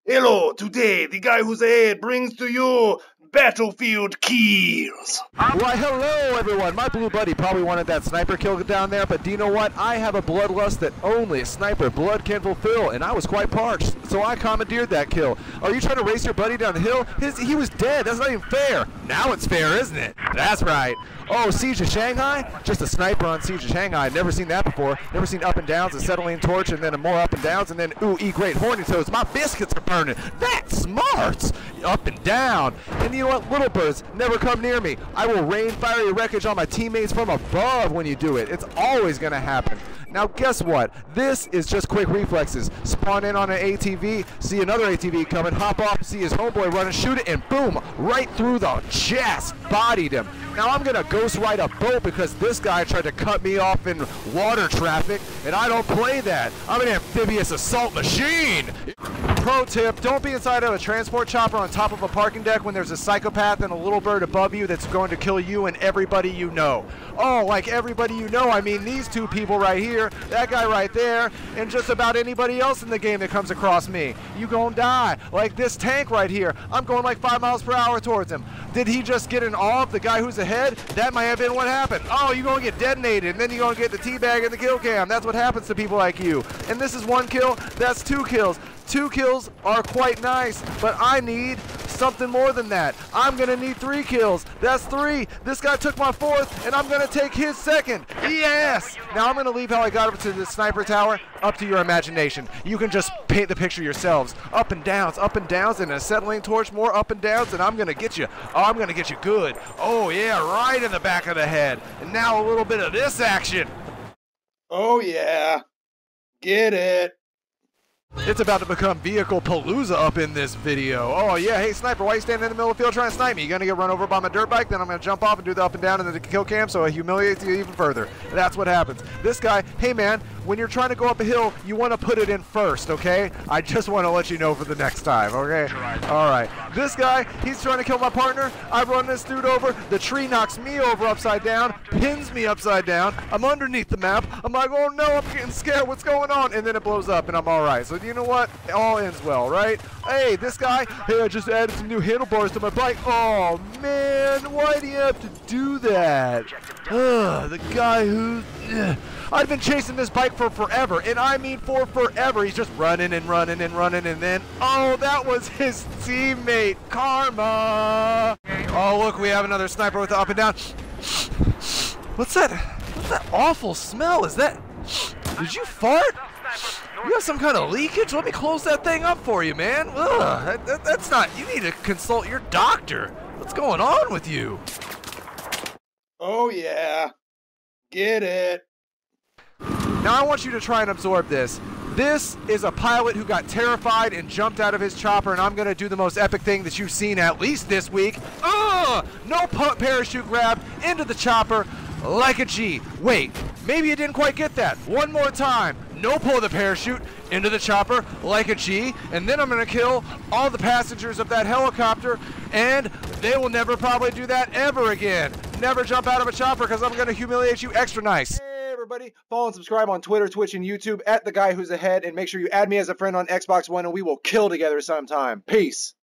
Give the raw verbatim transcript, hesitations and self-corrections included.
Hello, today the guy who's ahead brings to you Battlefield Kills. Why, hello everyone. My blue buddy probably wanted that sniper kill down there, but do you know what? I have a bloodlust that only a sniper blood can fulfill, and I was quite parched, so I commandeered that kill. Are you trying to race your buddy down the hill? His, he was dead. That's not even fair. Now it's fair, isn't it? That's right. Oh, Siege of Shanghai? Just a sniper on Siege of Shanghai. I've never seen that before. Never seen up and downs, a settling torch, and then a more up and downs, and then, ooh, eat great horny toads. My biscuits are burning. That's smart. Up and down. And you know what? Little birds, never come near me. I will rain fiery wreckage on my teammates from above when you do it. It's always going to happen. Now, guess what? This is just quick reflexes. Spawn in on an A T V, see another A T V coming, hop off, see his homeboy running, shoot it, and boom, right through the chest, bodied him. Now, I'm going to ghost ride a boat because this guy tried to cut me off in water traffic, and I don't play that. I'm an amphibious assault machine. Pro tip, don't be inside of a transport chopper on top of a parking deck when there's a psychopath and a little bird above you that's going to kill you and everybody you know. Oh, like everybody you know, I mean these two people right here, that guy right there, and just about anybody else in the game that comes across me. You gonna die. Like this tank right here, I'm going like five miles per hour towards him. Did he just get in awe of the guy who's ahead? That might have been what happened. Oh, you're gonna get detonated, and then you're gonna get the teabag and the kill cam. That's what happens to people like you. And this is one kill, that's two kills. Two kills are quite nice, but I need something more than that. I'm gonna need three kills. That's three. This guy took my fourth, and I'm gonna take his second. Yes! Now I'm gonna leave how I got up to the sniper tower up to your imagination. You can just paint the picture yourselves. Up and downs, up and downs, and a settling torch, more up and downs, and I'm gonna get you. Oh, I'm gonna get you good. Oh yeah, right in the back of the head. And now a little bit of this action. Oh yeah, get it. It's about to become vehicle palooza up in this video. Oh yeah, hey sniper, why are you standing in the middle of the field trying to snipe me? You gonna get run over by my dirt bike, then I'm gonna jump off and do the up and down and the kill cam so I humiliate you even further. That's what happens. This guy, hey man, when you're trying to go up a hill, you want to put it in first, okay? I just want to let you know for the next time, okay? Alright. This guy, he's trying to kill my partner. I run this dude over. The tree knocks me over upside down, pins me upside down. I'm underneath the map. I'm like, oh no, I'm getting scared. What's going on? And then it blows up and I'm alright. So you know what? It all ends well, right? Hey, this guy, hey, I just added some new handlebars to my bike. Oh man, why do you have to do that? Ugh, the guy who... Ugh. I've been chasing this bike for forever, and I mean for forever. He's just running and running and running, and then, oh, that was his teammate, Karma. Oh, look, we have another sniper with the up and down. What's that? What's that awful smell? Is that... Did you fart? You have some kind of leakage? Let me close that thing up for you, man. Ugh, that, that, that's not... You need to consult your doctor. What's going on with you? Oh yeah, get it. Now I want you to try and absorb this. This is a pilot who got terrified and jumped out of his chopper, and I'm going to do the most epic thing that you've seen at least this week. Ugh! No parachute grab into the chopper like a G. Wait, maybe you didn't quite get that. One more time. No pull of the parachute into the chopper like a G, and then I'm going to kill all the passengers of that helicopter, and they will never probably do that ever again. Never jump out of a chopper because I'm going to humiliate you extra nice. Everybody, follow and subscribe on Twitter, Twitch, and YouTube at The Guy Who's Ahead, and make sure you add me as a friend on Xbox One, and we will kill together sometime. Peace.